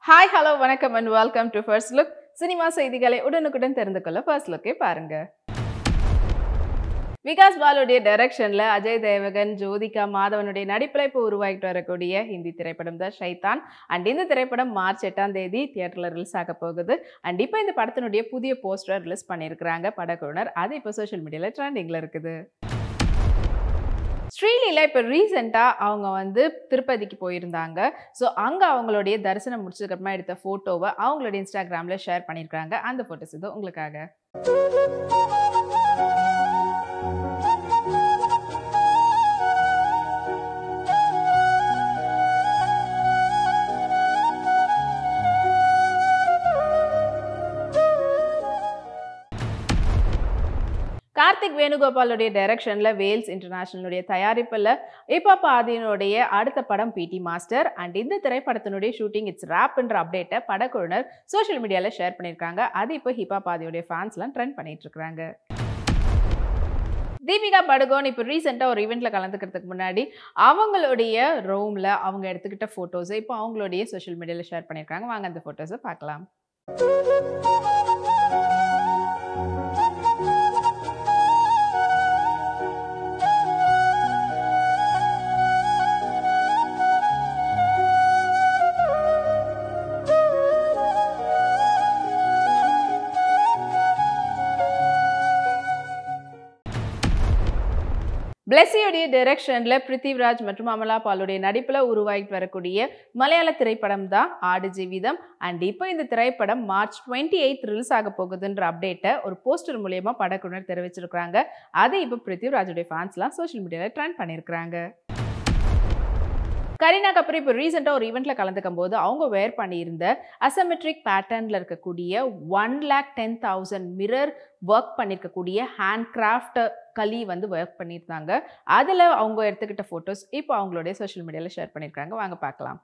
Hi, hello, வணக்கம் and welcome to First Look. Cinema செய்திகளை உடனுக்குடன் தெரிந்து கொள்ள First Look-ஐ பாருங்க. விகாஸ் பாலுடைய டைரக்ஷன்ல அஜய் தேவகன், ஜோதிகா மாதவனுடைய நடிப்பில் இப்போ உருவாகிட்டு வரக்கூடிய ஹிந்தி திரைப்படம் தான் ஷைத்தான். அண்ட் இந்த திரைப்படம் மார்ச் 8ஆம் தேதி தியேட்டர்ல ரிலீஸ் ஆக போகுது. அண்ட் இப்போ இந்த படத்தினுடைய புதிய போஸ்டர் ரிலீஸ் பண்ணியிருக்கிறாங்க படக்குழுவினர். அது இப்போ சோஷியல் மீடியால ட்ரெண்டிங்ல இருக்குது. ஸ்ரீலீலா இப்போ ரீசெண்டாக அவங்க வந்து திருப்பதிக்கு போயிருந்தாங்க. ஸோ அங்கே அவங்களுடைய தரிசனம் முடிச்சதுக்கப்புறமா எடுத்த ஃபோட்டோவை அவங்களுடைய இன்ஸ்டாகிராமில் ஷேர் பண்ணியிருக்காங்க. அந்த ஃபோட்டோஸ் இது உங்களுக்காக. கார்த்திக் வேணுகோபாலுடைய டைரக்ஷன்ல வேல்ஸ் இன்டர்நேஷனலுடைய தயாரிப்பில் ஹிப்ஹாப் ஆதியினுடைய அடுத்த படம் பிடி மாஸ்டர். அண்ட் இந்த திரைப்படத்தினுடைய ஷூட்டிங் இட்ஸ் ராப்ன்ற அப்டேட்டை படக்குழுவினர் சோஷியல் மீடியாவில் ஷேர் பண்ணியிருக்காங்க. அது இப்போ ஹிப்ஹாப் ஆதியுடைய ஃபேன்ஸ்லாம் ட்ரெண்ட் பண்ணிட்டு இருக்காங்க. தீபிகா படுகோன் இப்போ ரீசெண்டாக ஒரு ஈவெண்ட்டில் கலந்துக்கிறதுக்கு முன்னாடி அவங்களுடைய ரூமில் அவங்க எடுத்துக்கிட்ட ஃபோட்டோஸை இப்போ அவங்களுடைய சோஷியல் மீடியாவில் ஷேர் பண்ணியிருக்காங்க. வாங்க அந்த ஃபோட்டோஸை பார்க்கலாம். பிளெஸியோடைய டைரக்ஷன்ல பிருத்திவிராஜ் மற்றும் அமலா பாலுடைய நடிப்பில் உருவாகிட்டு வரக்கூடிய மலையாள திரைப்படம் தான் ஆடு ஜீவிதம். அண்ட் இப்போ இந்த திரைப்படம் மார்ச் 28 ரிலீஸ் ஆக போகுதுன்ற அப்டேட்டை ஒரு போஸ்டர் மூலியமா படக்குழுவினர் தெரிவிச்சிருக்காங்க. அதை இப்போ பிருத்திவிராஜுடைய ஃபேன்ஸ்லாம் சோஷியல் மீடியாவில் ட்ரெண்ட் பண்ணியிருக்கிறாங்க. கரீனா கபூர் இப்போ ரீசெண்டாக ஒரு ஈவெண்ட்டில் கலந்துக்கும் போது அவங்க வேர் பண்ணியிருந்த அசமெட்ரிக் பேட்டர்னில் இருக்கக்கூடிய 1,10,000 மிரர் ஒர்க் பண்ணியிருக்கக்கூடிய ஹேண்ட் கிராஃப்ட் களி வந்து ஒர்க் பண்ணியிருந்தாங்க. அதில் அவங்க எடுத்துக்கிட்ட ஃபோட்டோஸ் இப்போ அவங்களுடைய சோஷியல் மீடியாவில் ஷேர் பண்ணியிருக்காங்க. வாங்க பார்க்கலாம்.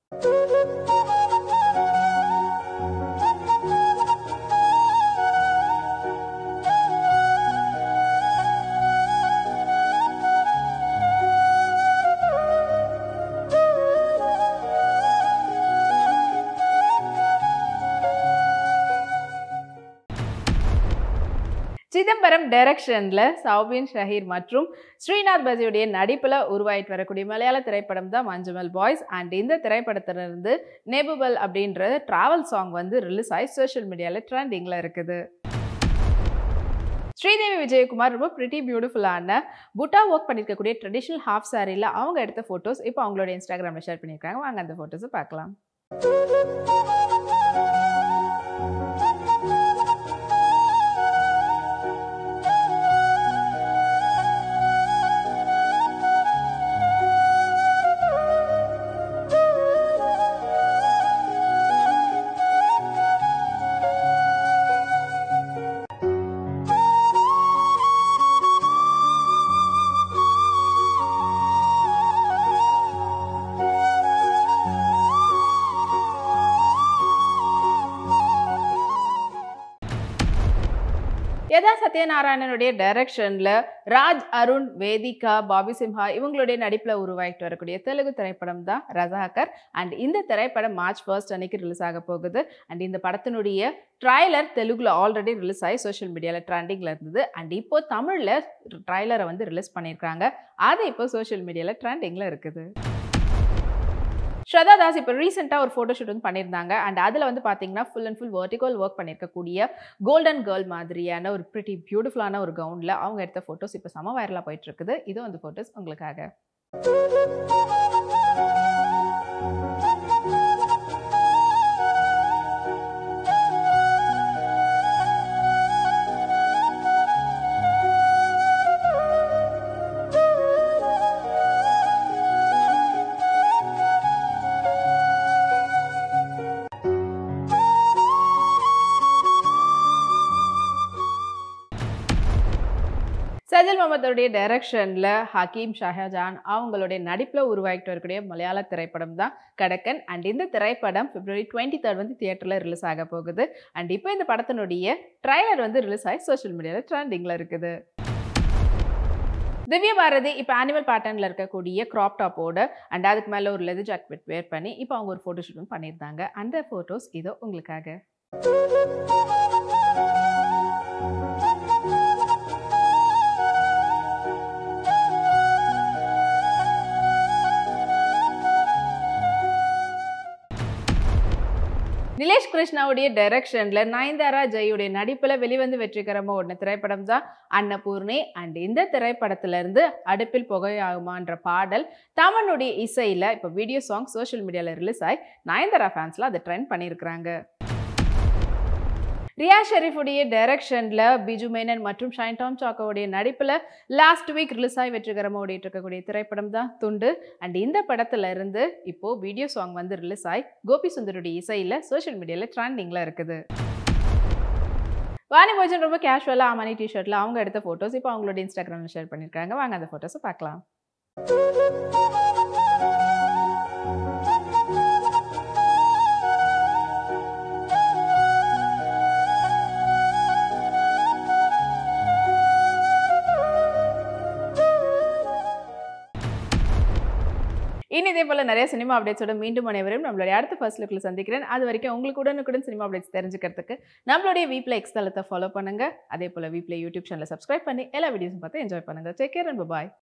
சிதம்பரம் டைரக்ஷன்ல சௌபின் ஷஹீர் மற்றும் ஸ்ரீநாத் பஜியுடைய நடிப்பில் உருவாயிட்டு வரக்கூடிய மலையாள திரைப்படம் தான் மஞ்சுமல் பாய்ஸ். அண்ட் இந்த திரைப்படத்திலிருந்து நெபுபல் அப்படின்ற டிராவல் சாங் வந்து ரிலீஸ் ஆகி சோஷியல் மீடியாவில் ட்ரெண்டிங்கில் இருக்குது. ஸ்ரீதேவி விஜயகுமார் ரொம்ப பிரிட்டி பியூட்டிஃபுல்லான புட்டா ஒர்க் பண்ணியிருக்கக்கூடிய ட்ரெடிஷ்னல் ஹாஃப் சாரியில் அவங்க எடுத்த ஃபோட்டோஸ் இப்போ அவங்களோட இன்ஸ்டாகிராமில் ஷேர் பண்ணியிருக்காங்க. வாங்க அந்த ஃபோட்டோஸை பார்க்கலாம். யதா சத்யநாராயணனுடைய டைரக்ஷன்ல ராஜ் அருண், வேதிகா, பாபி சிம்ஹா இவங்களுடைய நடிப்பில் உருவாகிட்டு வரக்கூடிய தெலுங்கு திரைப்படம் தான் ரசாகர். அண்ட் இந்த திரைப்படம் மார்ச் 1 அன்னைக்கு ரிலீஸ் ஆக போகுது. அண்ட் இந்த படத்தினுடைய ட்ரைலர் தெலுங்குல ஆல்ரெடி ரிலீஸ் ஆகி சோஷியல் மீடியாவில் ட்ரெண்டிங்கில் இருந்தது. அண்ட் இப்போ தமிழில் ட்ரைலரை வந்து ரிலீஸ் பண்ணியிருக்காங்க. அது இப்போ சோஷியல் மீடியாவில் ட்ரெண்டிங்கில் இருக்குது. ஸ்ரதா தாஸ் இப்போ ரீசெண்டாக ஒரு ஃபோட்டோ ஷூட் வந்து பண்ணியிருந்தாங்க. அண்ட் அதில் வந்து பார்த்தீங்கன்னா full and full vertical work பண்ணியிருக்கக்கூடிய கோல்டன் கேர்ள் மாதிரியான ஒரு பிரிட்டி பியூட்டிஃபுல்லான ஒரு கவுனில் அவங்க எடுத்த ஃபோட்டோஸ் இப்போ செம வைரலாக போயிட்டு இருக்குது. இதுவும் அந்த ஃபோட்டோஸ் உங்களுக்காக. சஜல் முகமதுடைய டைரக்ஷன்ல ஹக்கீம் ஷாஹஜான் அவங்களுடைய நடிப்பில் உருவாகிட்டு வரக்கூடிய மலையாள திரைப்படம் தான் கடக்கன். அண்ட் இந்த திரைப்படம் February 23 வந்து தியேட்டரில் ரிலீஸ் ஆக போகுது. அண்ட் இப்போ இந்த படத்தினுடைய ட்ரைலர் வந்து ரிலீஸ் ஆகி சோஷியல் மீடியாவில் ட்ரெண்டிங்கில் இருக்குது. திவ்ய பாரதி இப்போ ஆனிமல் பேட்டர்னில் இருக்கக்கூடிய கிராப் டாப்போட அண்ட் அதுக்கு மேலே ஒரு லெதர் ஜாக்கெட் வேர் பண்ணி இப்போ அவங்க ஒரு ஃபோட்டோ ஷூட்டும் பண்ணியிருந்தாங்க. அந்த ஃபோட்டோஸ் இதோ உங்களுக்காக. நிலேஷ் கிருஷ்ணாவுடைய டைரக்ஷன்ல நயன்தாரா ஜெயுடைய நடிப்புல வெளிவந்து வெற்றிகரமா ஓடின திரைப்படம் தான் அன்னபூர்ணி. அண்ட் இந்த திரைப்படத்துல இருந்து அடுப்பில் புகையாகுமான்ற பாடல் தமனுடைய இசையில இப்போ வீடியோ சாங் சோஷியல் மீடியால ரிலீஸ் ஆகி நயன்தாரா ஃபேன்ஸ்ல அதை ட்ரெண்ட் பண்ணியிருக்கிறாங்க. ரியா ஷெரீஃபுடைய டைரக்ஷன்ல பிஜு மேனன் மற்றும் ஷைன் டாம் சாக்கோவுடைய நடிப்புல லாஸ்ட் வீக் ரிலீஸ் ஆகி வெற்றிகரமாக ஓடிட்டு இருக்கக்கூடிய திரைப்படம் தான் துண்டு. அண்ட் இந்த படத்துல இருந்து இப்போ வீடியோ சாங் வந்து ரிலீஸ் ஆகி கோபி சுந்தருடைய இசையில சோஷியல் மீடியால ட்ரெண்டிங்ல இருக்குது. வாணி போஜன் ரொம்ப கேஷுவலா அமனி டிஷர்ட்ல அவங்க எடுத்த போட்டோஸ் இப்போ அவங்களோட இன்ஸ்டாகிராம்ல ஷேர் பண்ணிருக்காங்க. வாங்க அந்த போட்டோஸை பார்க்கலாம். இனி இதே போல நிறைய சினிமா அப்டேட்ஸோட மீண்டும் அனைவரும் நம்மளுடைய அடுத்த ஃபர்ஸ்ட் லுக்ல சந்திக்கிறேன். அது வரைக்கும் உங்களுக்கு உடனுக்குடன் சினிமா அப்டேட்ஸ் தெரிஞ்சுக்கிறதுக்கு நம்மளுடைய வீப்ளே எக்ஸ் தளத்தை ஃபாலோ பண்ணுங்க. அதே போல வீப்ளே யூடியூப் சேனலை சப்ஸ்கிரைப் பண்ணி எல்லா வீடியோஸும் பார்த்து என்ஜாய் பண்ணுங்க. Take care and by.